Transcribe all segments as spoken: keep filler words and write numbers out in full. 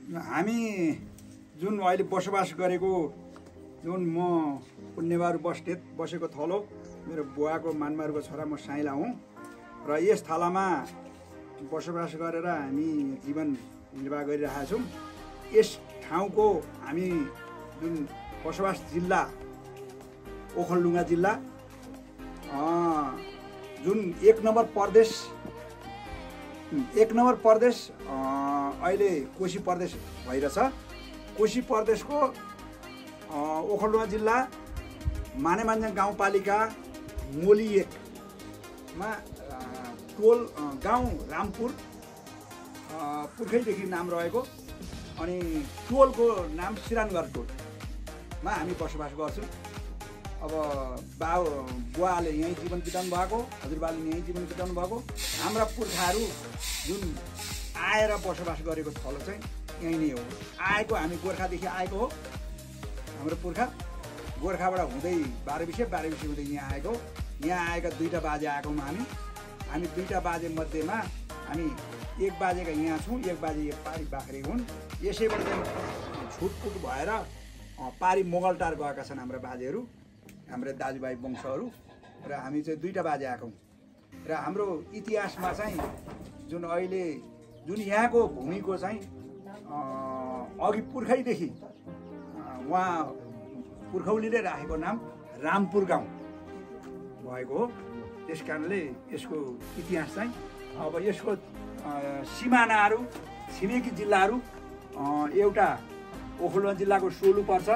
हामी जुन अहिले बसोबास गरेको जुन म पुण्यबार बस्नेत बसेको थलो मेरो बुवाको मानमारुको छोरा म साइला हुँ र यस थालामा बसोबास गरेर हामी जीवन निर्वाह गरिरहेका छौँ। यस ठाउँको हामी जुन बसोबास जिल्ला ओखलढुङ्गा जिल्ला जुन एक नम्बर प्रदेश एक नम्बर प्रदेश अहिले कोशी प्रदेश भइरहेछ। कोशी प्रदेशको ओखलढुङ्गा जिल्ला मानेमान्जा गाउँपालिका मोली एकमा टोल गाउँ रामपुर पुर्खैदेखि नाम रहेको अनि टोलको नाम सिरानगर टोलमा हामी बसोबास गर्छौँ। अब बाउ बुवाले यहीँ जीवन बिताउनु भएको, हजुरबाले यहीँ जीवन बिताउनु भएको, हाम्रा पुर्खाहरू जुन आएर बसोबास गरेको थलो चाहिँ यहीँ नै हो। आएको हामी गोर्खादेखि आएको हो। हाम्रो पुर्खा गोर्खाबाट हुँदै बाह्र विषय बाह्र विषय हुँदै यहाँ आएको। यहाँ आएका दुईवटा बाजे आएको हामी हामी दुईवटा बाजे मध्येमा हामी एक बाजेका यहाँ छौँ, एक बाजे पारी बाख्रे हुन्। यसैबाट चाहिँ छुटपुट भएर पारी मोगलटार गएका छन् हाम्रा बाजेहरू, हाम्रो दाजुभाइ वंशहरू र हामी चाहिँ दुईवटा बाजे आएको र हाम्रो इतिहासमा चाहिँ जुन अहिले जुन यहाँको भूमिको चाहिँ अघि पुर्खैदेखि उहाँ पुर्खौलीले राखेको नाम रामपुर गाउँ भएको हो। त्यस कारणले यसको इतिहास चाहिँ अब यसको सिमानाहरू छिमेकी जिल्लाहरू एउटा ओखलढुङ्गा जिल्लाको सोलु पर्छ।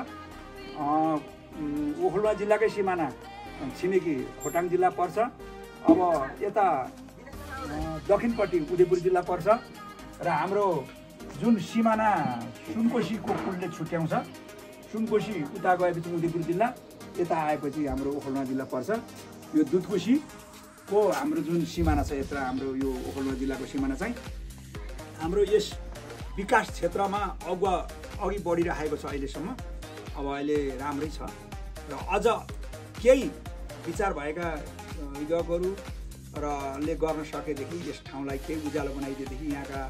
ओखलढुङ्गा जिल्लाकै सिमाना छिमेकी खोटाङ जिल्ला पर्छ। अब यता दक्षिणपट्टि उदयपुर जिल्ला पर्छ र हाम्रो जुन सिमाना सुनकोशीको पुलले छुट्याउँछ, सुनकोशी उता गएपछि उदयपुर जिल्ला, यता आएपछि हाम्रो ओखलढुङ्गा जिल्ला पर्छ। यो दुधकोशीको हाम्रो जुन सिमाना छ, यत्र हाम्रो यो ओखलढुङ्गा जिल्लाको सिमाना चाहिँ हाम्रो यस विकास क्षेत्रमा अगुवा अघि बढिरहेको छ अहिलेसम्म। अब अहिले राम्रै छ र अझ केही विचार भएका युवकहरू रले गर्न सकेदेखि यस ठाउँलाई केही उज्यालो बनाइदिएदेखि यहाँका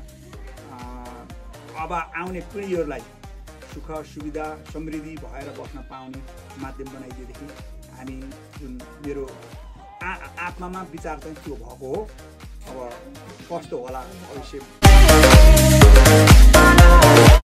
अब आउने पिँढीहरूलाई सुख सुविधा समृद्धि भएर बस्न पाउने माध्यम बनाइदिएदेखि हामी जुन मेरो आ आत्मामा विचार चाहिँ त्यो भएको हो। अब कस्तो होला भविष्य।